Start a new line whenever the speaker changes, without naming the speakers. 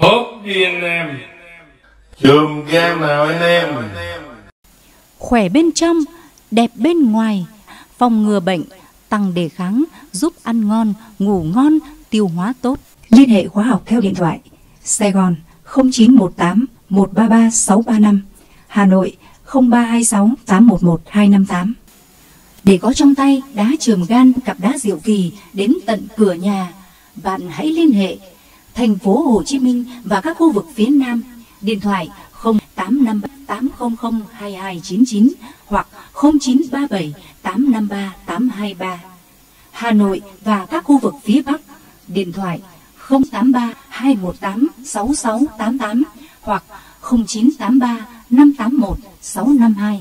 Hốt đi anh em. Chùm kem nào anh em.
Khỏe bên trong, đẹp bên ngoài, phòng ngừa bệnh, tăng đề kháng, giúp ăn ngon, ngủ ngon, tiêu hóa tốt.
Liên hệ khóa học theo điện thoại Sài Gòn 0918 133 635, Hà Nội 0326 811 258. Để có trong tay đá chườm gan, cặp đá diệu kỳ đến tận cửa nhà, bạn hãy liên hệ thành phố Hồ Chí Minh và các khu vực phía Nam. Điện thoại 0858 800 2299 hoặc 0937 853 823. Hà Nội và các khu vực phía Bắc, điện thoại 083 218 6688 hoặc 0983 581 652.